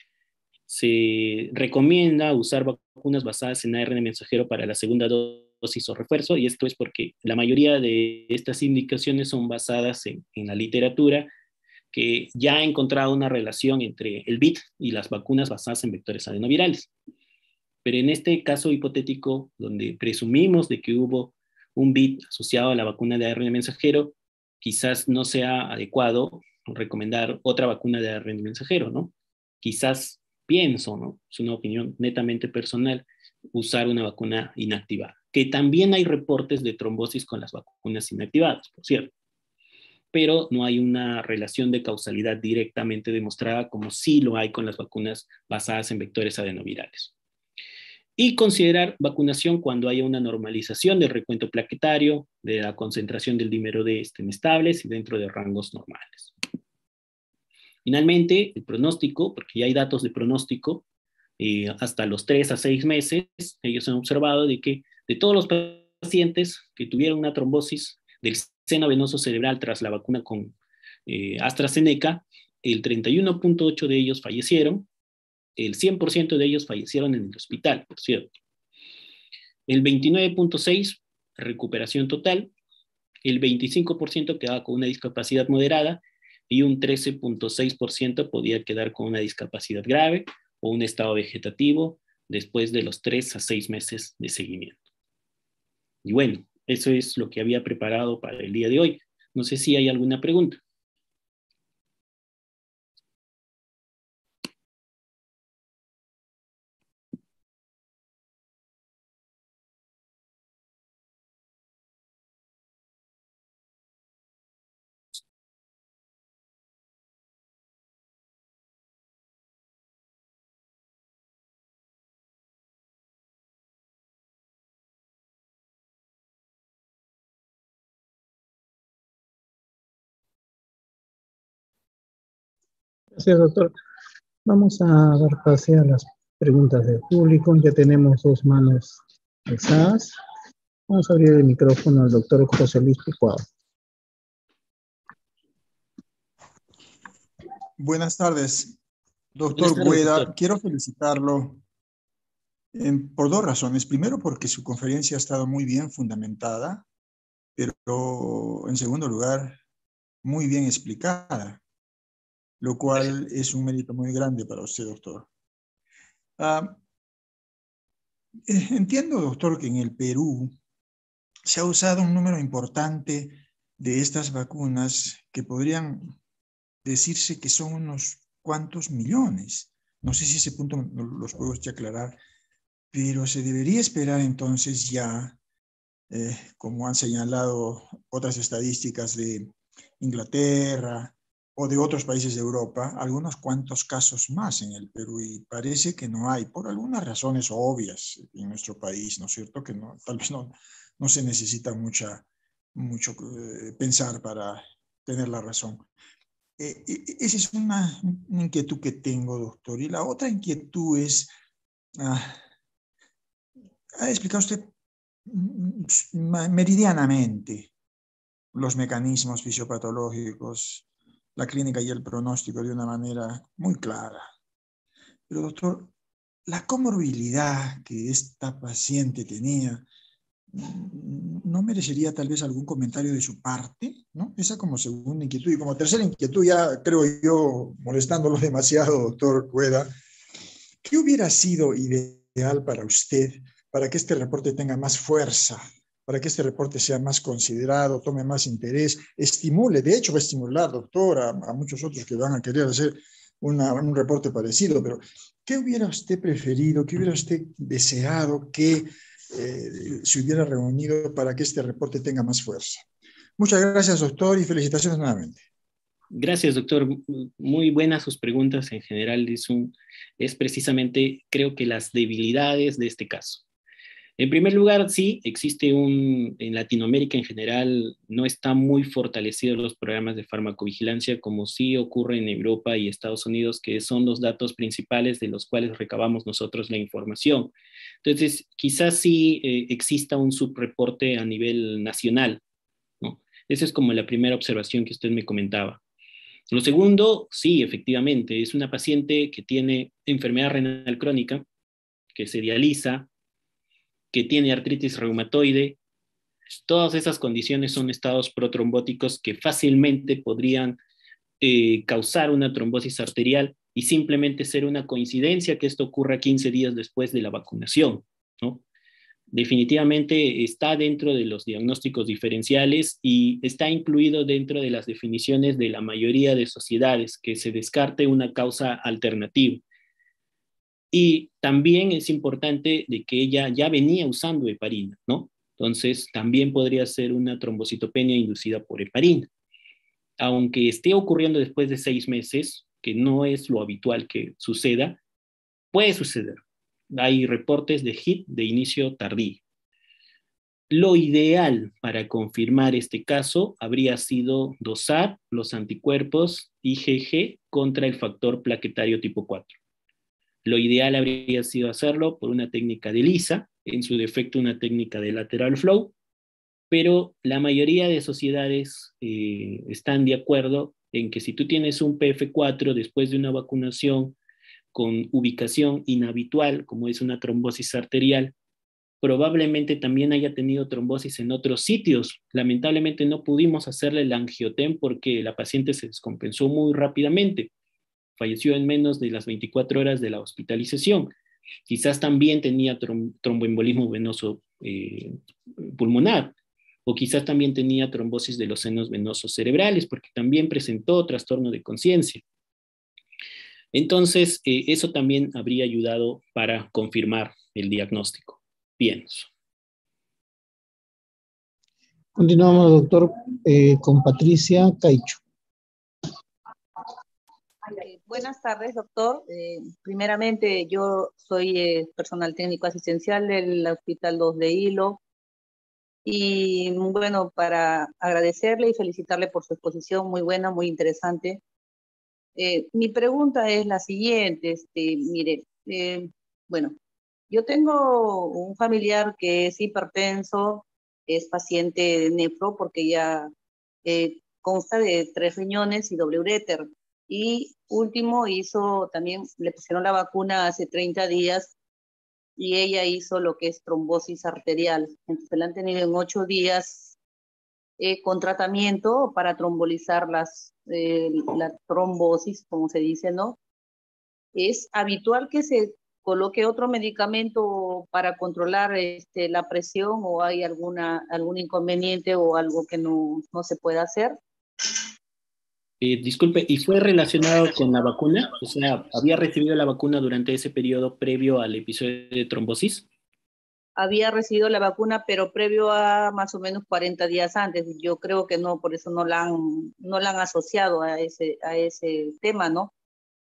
Se recomienda usar vacunas basadas en ARN mensajero para la segunda dosis o refuerzo, y esto es porque la mayoría de estas indicaciones son basadas en la literatura, que ya ha encontrado una relación entre el BIT y las vacunas basadas en vectores adenovirales. Pero en este caso hipotético, donde presumimos de que hubo un BIT asociado a la vacuna de ARN mensajero, quizás no sea adecuado recomendar otra vacuna de ARN mensajero, ¿no? Quizás pienso, ¿no? Es una opinión netamente personal, usar una vacuna inactivada, que también hay reportes de trombosis con las vacunas inactivadas, por cierto, pero no hay una relación de causalidad directamente demostrada como sí lo hay con las vacunas basadas en vectores adenovirales. Y considerar vacunación cuando haya una normalización del recuento plaquetario, de la concentración del dímero D estén estables y dentro de rangos normales. Finalmente, el pronóstico, porque ya hay datos de pronóstico, hasta los 3 a 6 meses, ellos han observado de que de todos los pacientes que tuvieron una trombosis del seno venoso cerebral tras la vacuna con AstraZeneca, el 31.8% de ellos fallecieron, el 100% de ellos fallecieron en el hospital, por cierto. El 29.6%, recuperación total, el 25% quedaba con una discapacidad moderada y un 13.6% podía quedar con una discapacidad grave o un estado vegetativo después de los 3 a 6 meses de seguimiento. Y bueno, eso es lo que había preparado para el día de hoy. No sé si hay alguna pregunta. Gracias, doctor. Vamos a dar pase a las preguntas del público. Ya tenemos 2 manos alzadas. Vamos a abrir el micrófono al doctor José Luis Picuado. Buenas tardes, Buenas doctor tardes, Gueda. doctor. Quiero felicitarlo por 2 razones. Primero, porque su conferencia ha estado muy bien fundamentada, pero en segundo lugar, muy bien explicada, lo cual es un mérito muy grande para usted, doctor. Entiendo, doctor, que en el Perú se ha usado un número importante de estas vacunas que podrían decirse que son unos cuantos millones. No sé si ese punto los puedo usted aclarar, pero se debería esperar entonces ya, como han señalado otras estadísticas de Inglaterra o de otros países de Europa, algunos cuantos casos más en el Perú, y parece que no hay, por algunas razones obvias en nuestro país, ¿no es cierto? Que no, tal vez no se necesita mucha mucho pensar para tener la razón. Esa es una inquietud que tengo, doctor. Y la otra inquietud es, ha explicado usted meridianamente los mecanismos fisiopatológicos, la clínica y el pronóstico de una manera muy clara. Pero, doctor, la comorbilidad que esta paciente tenía, ¿no merecería tal vez algún comentario de su parte? ¿No? Esa como segunda inquietud. Y como tercera inquietud, ya creo yo, molestándolo demasiado, doctor Cueda, ¿qué hubiera sido ideal para usted para que este reporte tenga más fuerza, para que este reporte sea más considerado, tome más interés, estimule? De hecho, va a estimular, doctor, a muchos otros que van a querer hacer un reporte parecido, pero ¿qué hubiera usted preferido, qué hubiera usted deseado que se hubiera reunido para que este reporte tenga más fuerza? Muchas gracias, doctor, y felicitaciones nuevamente. Gracias, doctor. Muy buenas sus preguntas en general. Es precisamente, creo que las debilidades de este caso. En primer lugar, sí, en Latinoamérica en general no están muy fortalecidos los programas de farmacovigilancia como sí ocurre en Europa y Estados Unidos, que son los datos principales de los cuales recabamos nosotros la información. Entonces, quizás sí exista un subreporte a nivel nacional, ¿no? Esa es como la primera observación que usted me comentaba. Lo segundo, sí, efectivamente, es una paciente que tiene enfermedad renal crónica, que se dializa, que tiene artritis reumatoide. Todas esas condiciones son estados protrombóticos que fácilmente podrían causar una trombosis arterial y simplemente ser una coincidencia que esto ocurra 15 días después de la vacunación, ¿no? Definitivamente está dentro de los diagnósticos diferenciales y está incluido dentro de las definiciones de la mayoría de sociedades, que se descarte una causa alternativa. Y también es importante de que ella ya venía usando heparina, ¿no? Entonces, también podría ser una trombocitopenia inducida por heparina. Aunque esté ocurriendo después de 6 meses, que no es lo habitual que suceda, puede suceder. Hay reportes de HIT de inicio tardío. Lo ideal para confirmar este caso habría sido dosar los anticuerpos IgG contra el factor plaquetario tipo 4. Lo ideal habría sido hacerlo por una técnica de ELISA, en su defecto una técnica de lateral flow, pero la mayoría de sociedades están de acuerdo en que si tú tienes un PF4 después de una vacunación con ubicación inhabitual, como es una trombosis arterial, probablemente también haya tenido trombosis en otros sitios. Lamentablemente no pudimos hacerle el angiotem porque la paciente se descompensó muy rápidamente. Falleció en menos de las 24 horas de la hospitalización. Quizás también tenía tromboembolismo venoso pulmonar, o quizás también tenía trombosis de los senos venosos cerebrales, porque también presentó trastorno de conciencia. Entonces, eso también habría ayudado para confirmar el diagnóstico. Bien. Continuamos, doctor, con Patricia Caicho. Buenas tardes, doctor. Primeramente, yo soy personal técnico asistencial del Hospital 2 de Hilo. Y bueno, para agradecerle y felicitarle por su exposición, muy buena, muy interesante. Mi pregunta es la siguiente, mire, bueno, yo tengo un familiar que es hipertenso, es paciente de nefro porque ya consta de 3 riñones y doble uréter. Y último también le pusieron la vacuna hace 30 días y ella hizo lo que es trombosis arterial. Entonces la han tenido en 8 días con tratamiento para trombolizar la trombosis, como se dice, ¿no? ¿Es habitual que se coloque otro medicamento para controlar la presión o hay algún inconveniente o algo que no se pueda hacer? Disculpe, ¿y fue relacionado con la vacuna? O sea, ¿había recibido la vacuna durante ese periodo previo al episodio de trombosis? Había recibido la vacuna, pero previo a más o menos 40 días antes. Yo creo que no, por eso no la han asociado a ese tema, ¿no?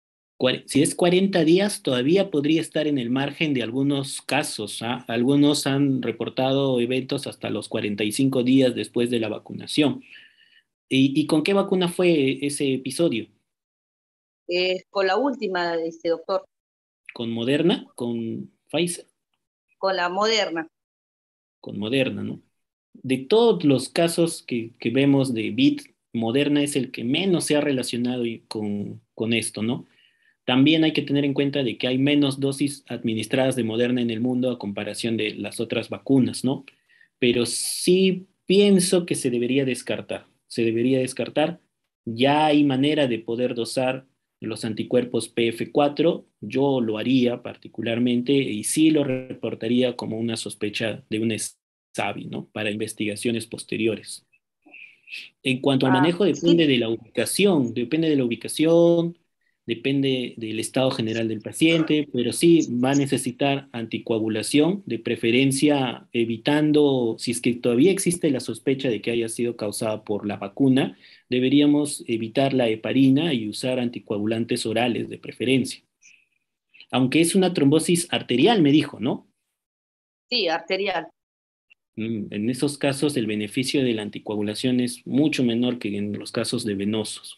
Si es 40 días, todavía podría estar en el margen de algunos casos, ¿ah? Algunos han reportado eventos hasta los 45 días después de la vacunación. ¿Y con qué vacuna fue ese episodio? Con la última, doctor, ¿Con Moderna? ¿Con Pfizer? con la Moderna. Con Moderna, ¿no? De todos los casos que vemos de VID, Moderna es el que menos se ha relacionado con esto, ¿no? También hay que tener en cuenta de que hay menos dosis administradas de Moderna en el mundo a comparación de las otras vacunas, ¿no? Pero sí pienso que se debería descartar. Se debería descartar. Ya hay manera de poder dosar los anticuerpos PF4. Yo lo haría particularmente y sí lo reportaría como una sospecha de un SAVI, ¿no? Para investigaciones posteriores. En cuanto al manejo, Sí, depende de la ubicación, depende del estado general del paciente, pero sí va a necesitar anticoagulación, de preferencia evitando, si es que todavía existe la sospecha de que haya sido causada por la vacuna, deberíamos evitar la heparina y usar anticoagulantes orales de preferencia. Aunque es una trombosis arterial, me dijo, ¿no? sí, arterial. En esos casos el beneficio de la anticoagulación es mucho menor que en los casos de venosos.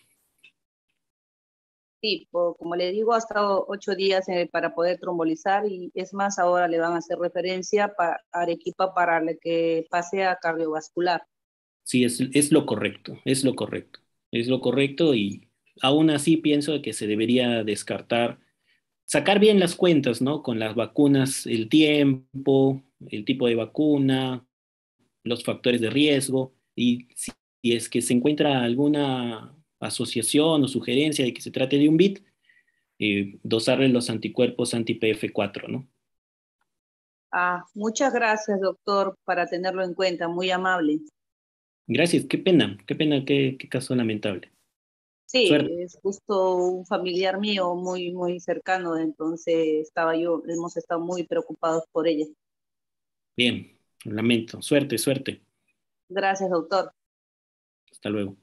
Sí, como le digo, ha estado 8 días para poder trombolizar y es más, ahora le van a hacer referencia a Arequipa para que pase a cardiovascular. Sí, es lo correcto, es lo correcto, es lo correcto y aún así pienso que se debería descartar, sacar bien las cuentas, ¿no? Con las vacunas, el tiempo, el tipo de vacuna, los factores de riesgo y si es que se encuentra alguna asociación o sugerencia de que se trate de un BIT, dosarle los anticuerpos anti-PF4, ¿no? Muchas gracias, doctor, para tenerlo en cuenta, muy amable. Gracias, qué pena, qué caso lamentable. Sí, Suerte. es justo un familiar mío muy, muy cercano, entonces hemos estado muy preocupados por ella. Bien, lamento. Suerte, suerte. Gracias, doctor. Hasta luego.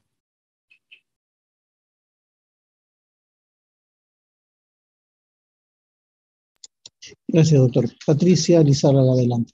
Gracias, doctor. Patricia Lizárraga, adelante.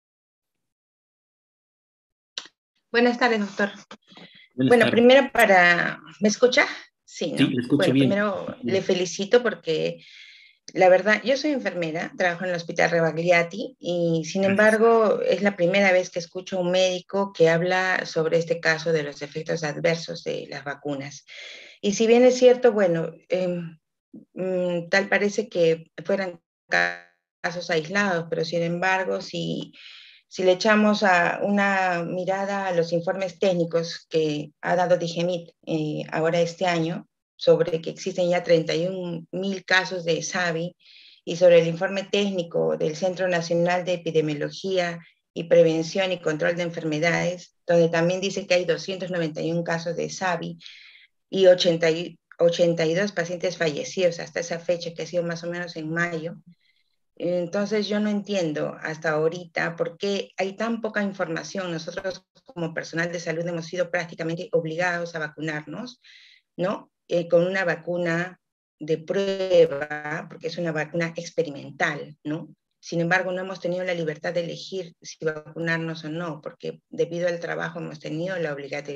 Buenas tardes, doctor. Buenas Bueno, tardes. primero ¿me escucha? Sí, Sí, ¿no? lo escucho Bueno, bien. primero le felicito porque la verdad, yo soy enfermera, trabajo en el Hospital Rebagliati y sin Gracias. embargo es la primera vez que escucho a un médico que habla sobre este caso de los efectos adversos de las vacunas. Y si bien es cierto, bueno, tal parece que fueran casos aislados, pero sin embargo, si le echamos una mirada a los informes técnicos que ha dado Digemit ahora este año, sobre que existen ya 31.000 casos de SAVI, y sobre el informe técnico del Centro Nacional de Epidemiología y Prevención y Control de Enfermedades, donde también dice que hay 291 casos de SAVI y 82 pacientes fallecidos hasta esa fecha, que ha sido más o menos en mayo. Entonces yo no entiendo hasta ahorita por qué hay tan poca información. Nosotros como personal de salud hemos sido prácticamente obligados a vacunarnos, ¿no? Con una vacuna de prueba, porque es una vacuna experimental, ¿no? Sin embargo, no hemos tenido la libertad de elegir si vacunarnos o no, porque debido al trabajo hemos tenido la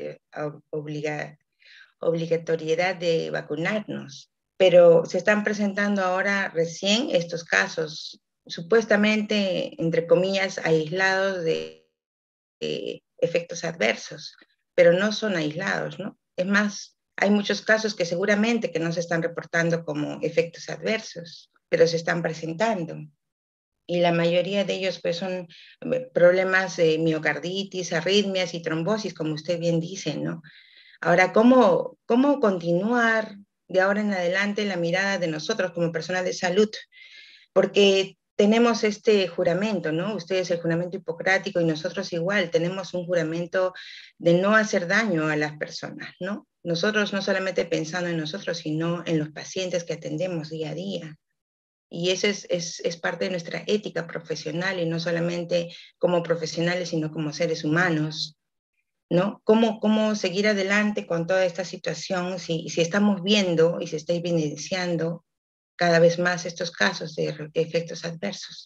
obligatoriedad de vacunarnos. Pero se están presentando ahora recién estos casos, supuestamente, entre comillas, aislados de efectos adversos, pero no son aislados, ¿no? Es más, hay muchos casos que seguramente que no se están reportando como efectos adversos, pero se están presentando. Y la mayoría de ellos pues son problemas de miocarditis, arritmias y trombosis, como usted bien dice, ¿no? Ahora, ¿cómo continuar de ahora en adelante la mirada de nosotros como personal de salud? Porque tenemos este juramento, ¿no? Ustedes el juramento hipocrático y nosotros igual, tenemos un juramento de no hacer daño a las personas, ¿no? Nosotros no solamente pensando en nosotros, sino en los pacientes que atendemos día a día. Y eso es parte de nuestra ética profesional y no solamente como profesionales, sino como seres humanos. ¿No? ¿Cómo seguir adelante con toda esta situación si estamos viendo y se está evidenciando cada vez más estos casos de efectos adversos?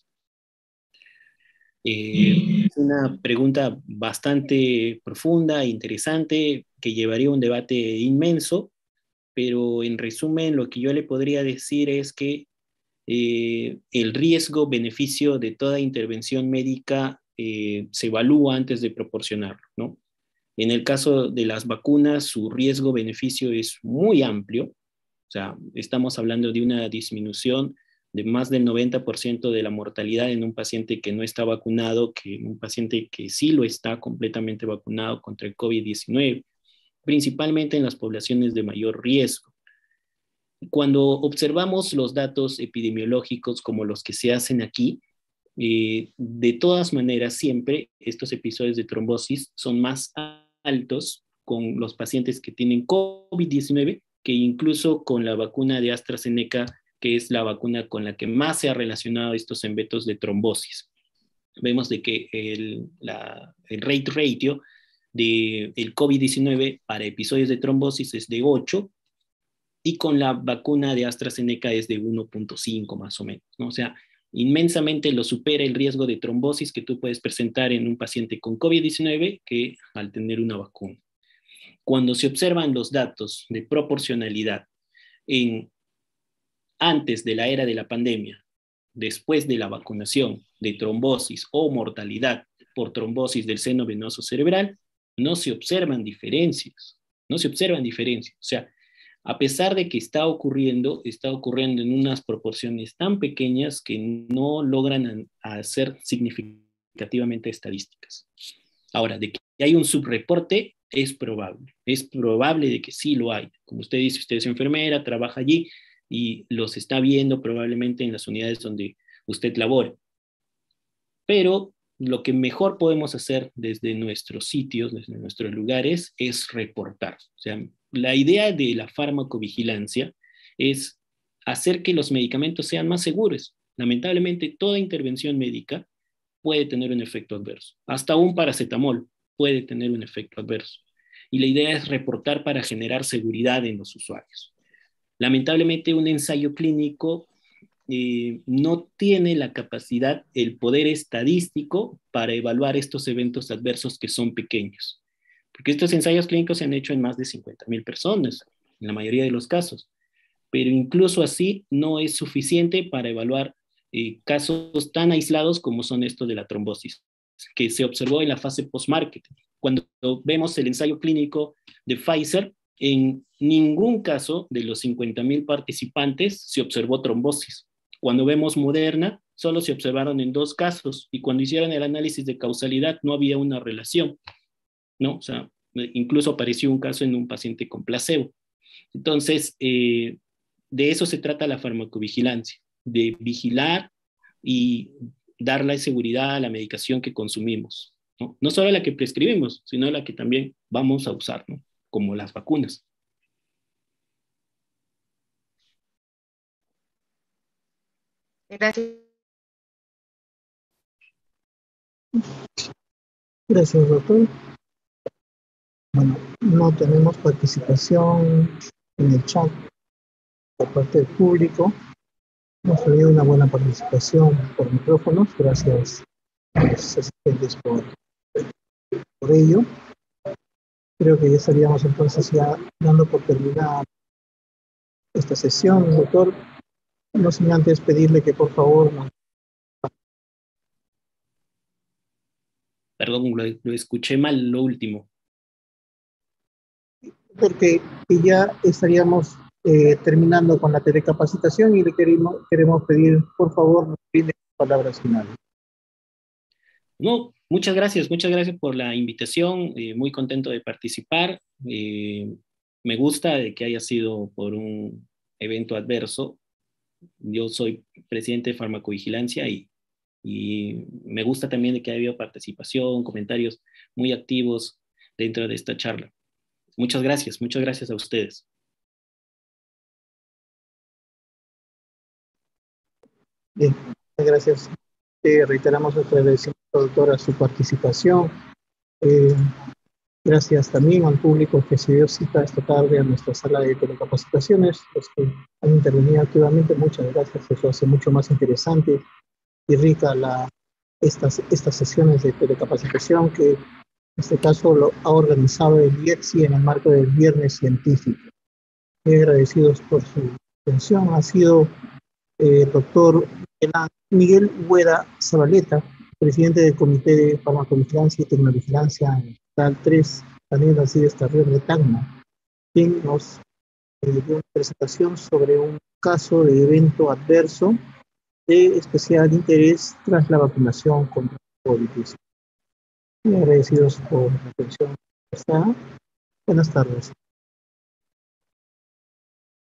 Es una pregunta bastante profunda e interesante que llevaría a un debate inmenso, pero en resumen lo que yo le podría decir es que el riesgo-beneficio de toda intervención médica se evalúa antes de proporcionarlo, ¿no? En el caso de las vacunas, su riesgo-beneficio es muy amplio, o sea, estamos hablando de una disminución de más del 90% de la mortalidad en un paciente que no está vacunado, que en un paciente que sí lo está completamente vacunado contra el COVID-19, principalmente en las poblaciones de mayor riesgo. Cuando observamos los datos epidemiológicos como los que se hacen aquí, de todas maneras, siempre estos episodios de trombosis son más altos con los pacientes que tienen COVID-19 que incluso con la vacuna de AstraZeneca, que es la vacuna con la que más se ha relacionado estos eventos de trombosis. Vemos de que el rate ratio del COVID-19 para episodios de trombosis es de 8 y con la vacuna de AstraZeneca es de 1.5 más o menos, ¿no? O sea, inmensamente lo supera el riesgo de trombosis que tú puedes presentar en un paciente con COVID-19 que al tener una vacuna. Cuando se observan los datos de proporcionalidad antes de la era de la pandemia, después de la vacunación, de trombosis o mortalidad por trombosis del seno venoso cerebral, no se observan diferencias, no se observan diferencias. O sea, a pesar de que está ocurriendo en unas proporciones tan pequeñas que no logran hacer significativamente estadísticas. Ahora, de que hay un subreporte, es probable de que sí lo hay. Como usted dice, usted es enfermera, trabaja allí y los está viendo probablemente en las unidades donde usted labora. Pero lo que mejor podemos hacer desde nuestros sitios, desde nuestros lugares, es reportar. O sea, la idea de la farmacovigilancia es hacer que los medicamentos sean más seguros. Lamentablemente, toda intervención médica puede tener un efecto adverso. Hasta un paracetamol puede tener un efecto adverso. Y la idea es reportar para generar seguridad en los usuarios. Lamentablemente, un ensayo clínico no tiene la capacidad, el poder estadístico para evaluar estos eventos adversos que son pequeños. Porque estos ensayos clínicos se han hecho en más de 50,000 personas, en la mayoría de los casos. Pero incluso así no es suficiente para evaluar casos tan aislados como son estos de la trombosis, que se observó en la fase post-marketing. Cuando vemos el ensayo clínico de Pfizer, en ningún caso de los 50,000 participantes se observó trombosis. Cuando vemos Moderna, solo se observaron en 2 casos y cuando hicieron el análisis de causalidad no había una relación, ¿no? O sea, incluso apareció un caso en un paciente con placebo. Entonces, de eso se trata la farmacovigilancia, de vigilar y dar la seguridad a la medicación que consumimos, ¿no? No solo la que prescribimos, sino la que también vamos a usar, ¿no? Como las vacunas. Gracias. Gracias, doctor. Bueno, no tenemos participación en el chat por parte del público. Hemos tenido una buena participación por micrófonos. Gracias a los asistentes por ello. Creo que ya estaríamos entonces ya dando por terminada esta sesión, doctor. No sin antes pedirle que por favor Perdón, lo escuché mal lo último. porque ya estaríamos terminando con la telecapacitación y le queremos pedir por favor nos brinde palabras finales. No, muchas gracias por la invitación, muy contento de participar. Me gusta de que haya sido por un evento adverso. Yo soy presidente de farmacovigilancia y me gusta también de que haya habido participación, comentarios muy activos dentro de esta charla. Muchas gracias a ustedes. Bien, gracias. Reiteramos nuestro agradecimiento, doctora, a su participación. Gracias también al público que se dio cita esta tarde a nuestra sala de telecapacitaciones, los que han intervenido activamente. Muchas gracias, eso hace mucho más interesante y rica estas sesiones de telecapacitación que en este caso lo ha organizado el IETSI en el marco del Viernes Científico. Muy agradecidos por su atención. Ha sido el doctor Miguel Hueda Zabaleta, presidente del Comité de Farmacovigilancia y Tecnovigilancia en el Hospital 3, Daniel Alcides Carrión de Tacna, quien nos dio una presentación sobre un caso de evento adverso de especial interés tras la vacunación contra el COVID-19. Muy agradecidos por la atención. Buenas tardes.